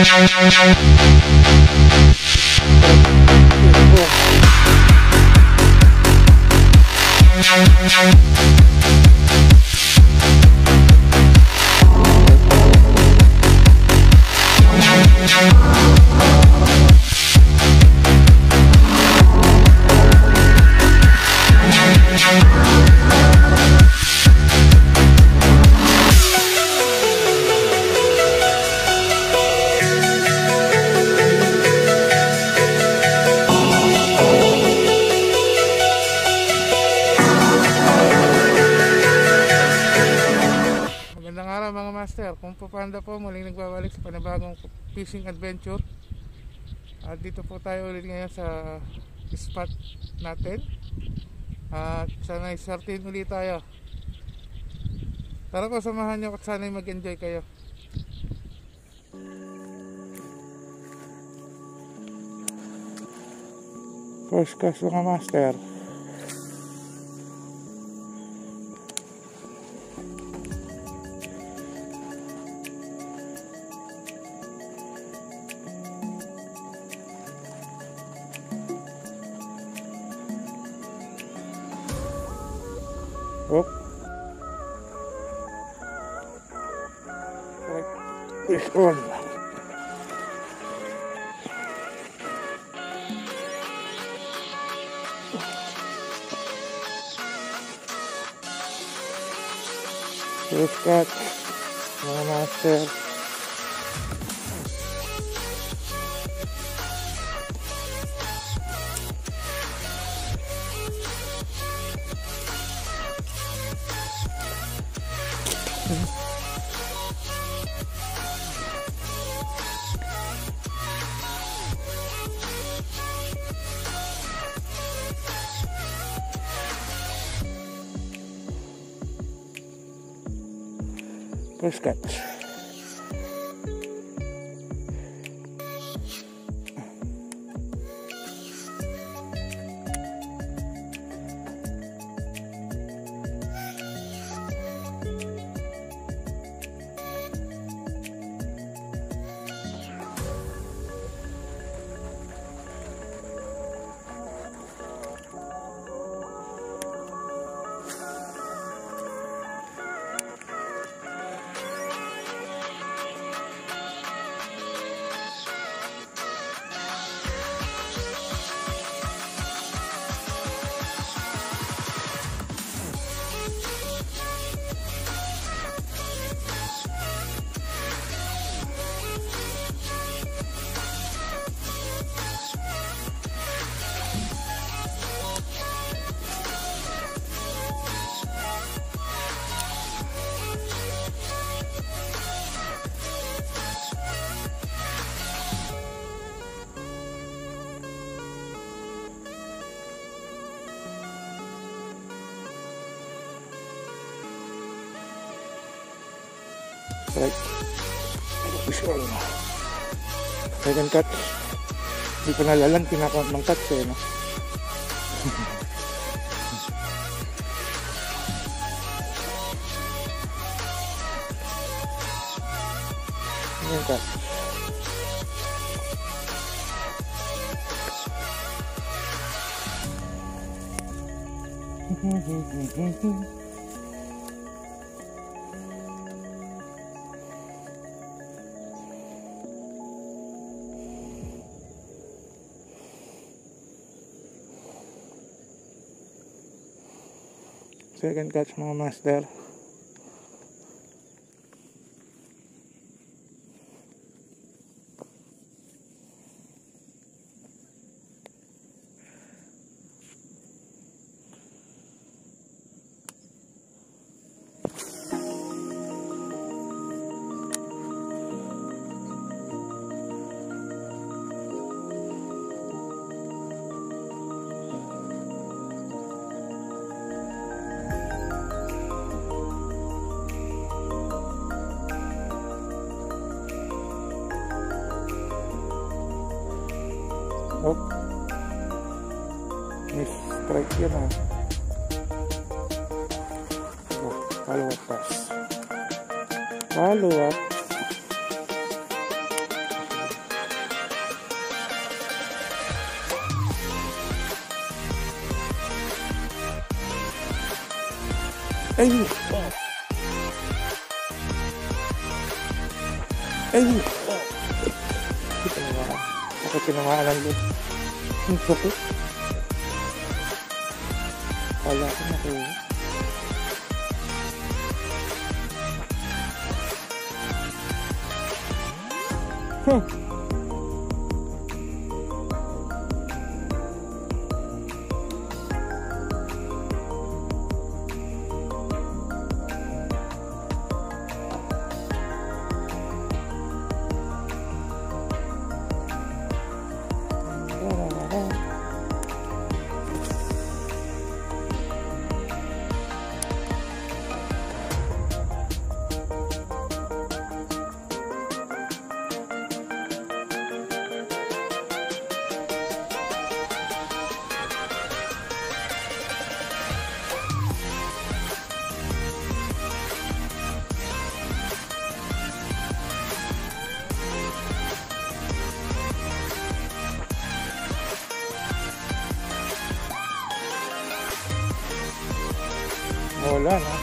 Kung Panda po, muling nagbabalik sa panibagong fishing adventure. At dito po tayo ulit ngayon sa spot natin. At sana'y sartin ulit tayo. Tara po, samahan nyo at sana'y mag-enjoy kayo. First cast mga master. Oh. This one. First catch, mga master. First catch. Right. This one. Second cut. Hindi ko nalalang pinakount ng cuts eh, no? Second cut. Second catch mga master. Oh, miss strike yun ah. Oh, follow up pass. Follow up. Ay! Ay! Ako tinamaan lang doon. Ang sakit. Kala ko nakuha. Wala na.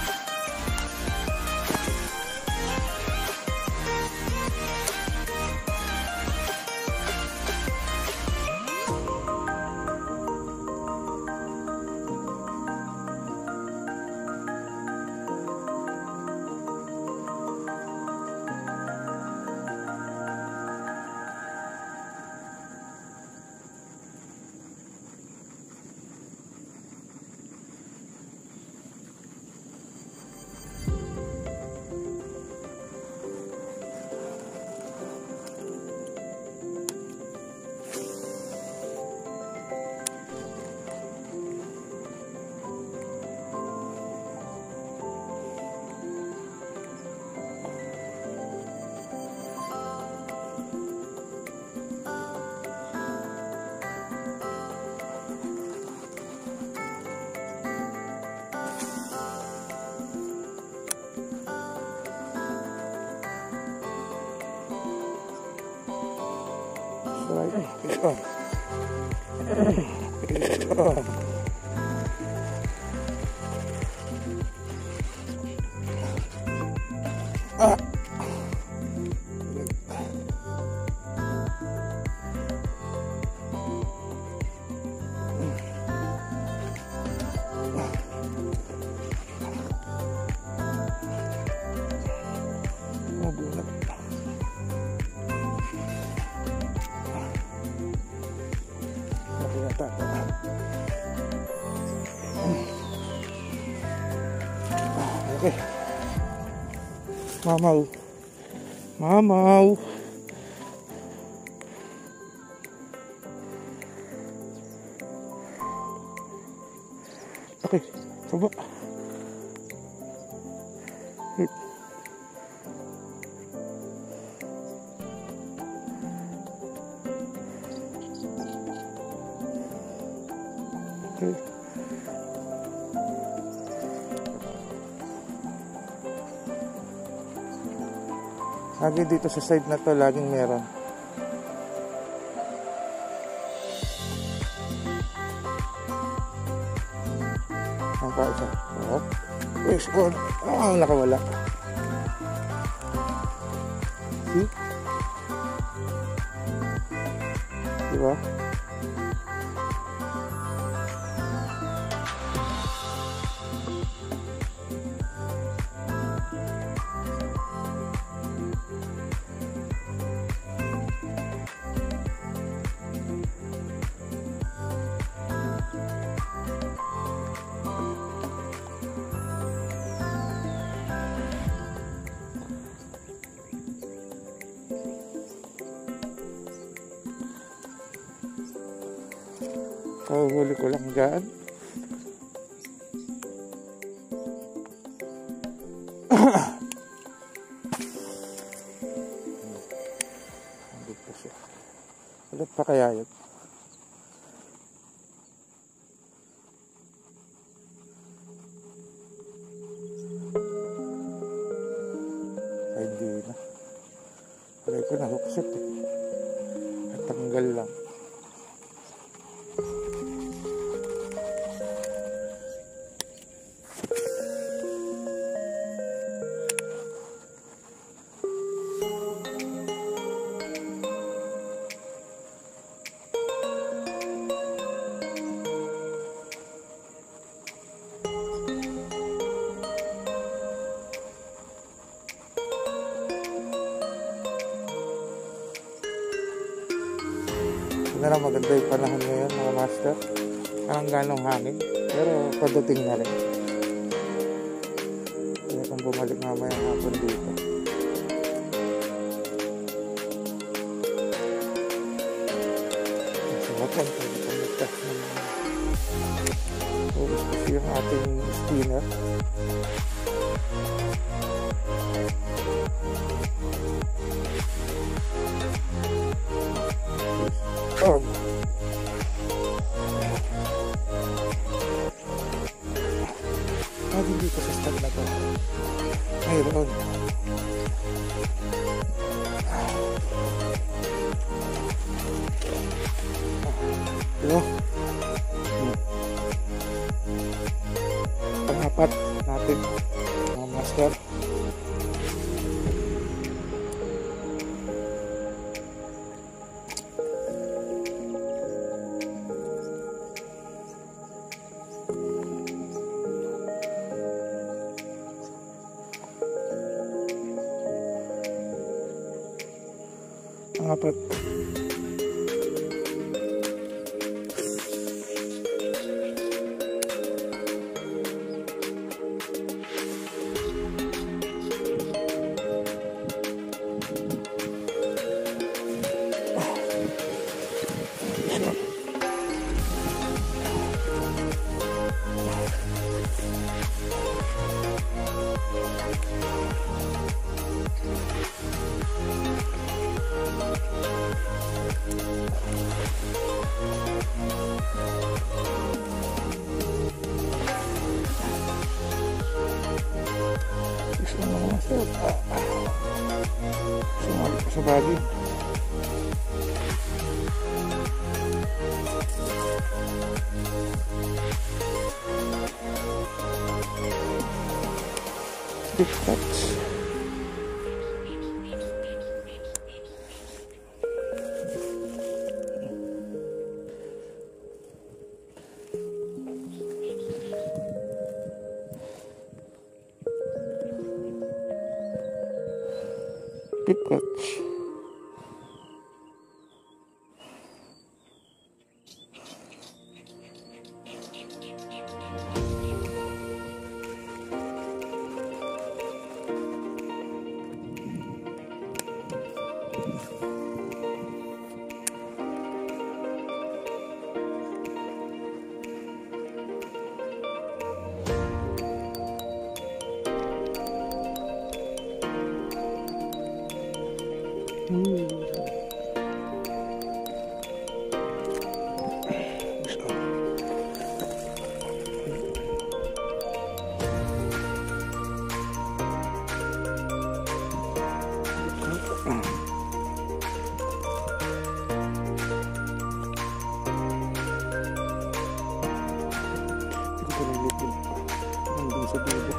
Okay. Mamaw. Mamaw. Okay. Coba. Wait. Okay. Lagi dito sa side na to, laging meron. Ang kaisa. Oh. Wait, oh, nakawala. See? Diba? Huli ko lang dyan. Ulit pa kaya yun? Ay, hindi na. Alay ko na, huksit eh. At tanggal lang. na lang, maganda yung panahon ngayon mga master. Parang ganong hangin, pero padating na rin. Kaya kung bumalik mamaya hapon dito. Sa hapon, pwede pamitas ng ubus kasi yung ating spinner. Oh. Dito sa start na to mayroon ito pang-apat natin mga master. Apat. Sumali ko sa bagi. Big touch. Big touch. Sa dulo.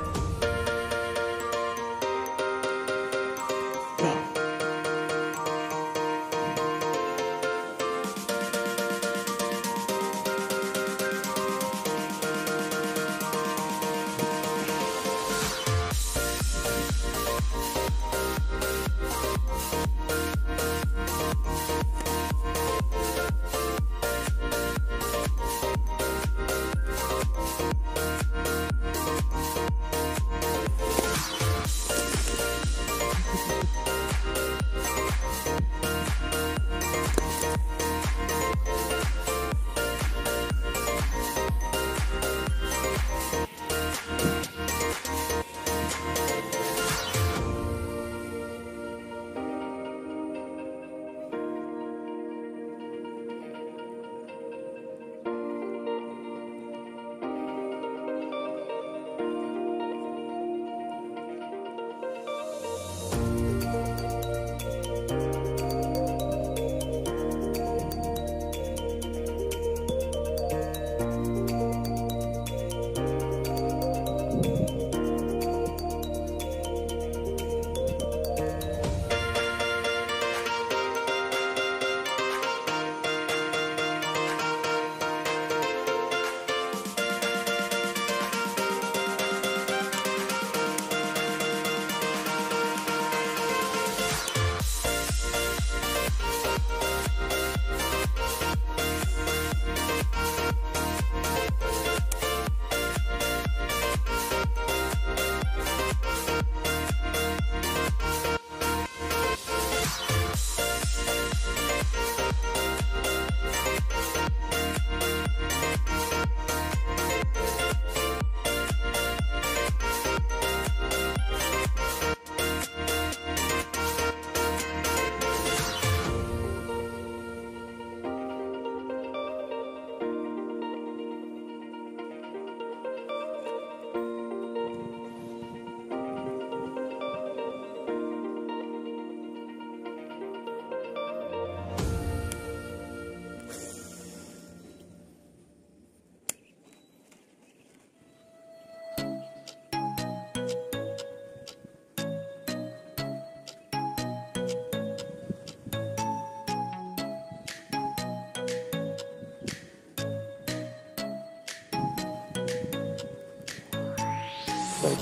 side.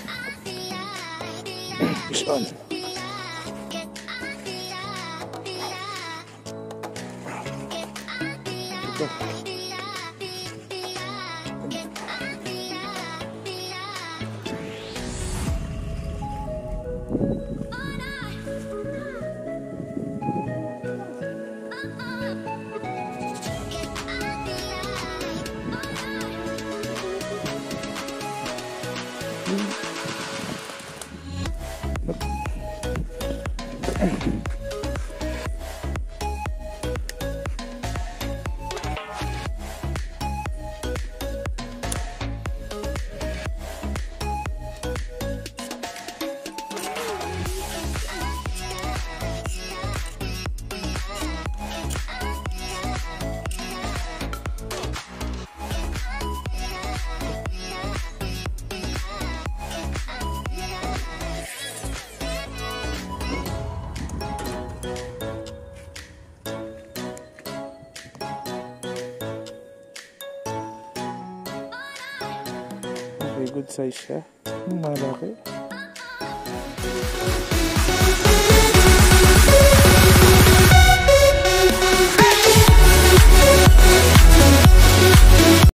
Fish on. Ito. Okay, good size siya. Malaki.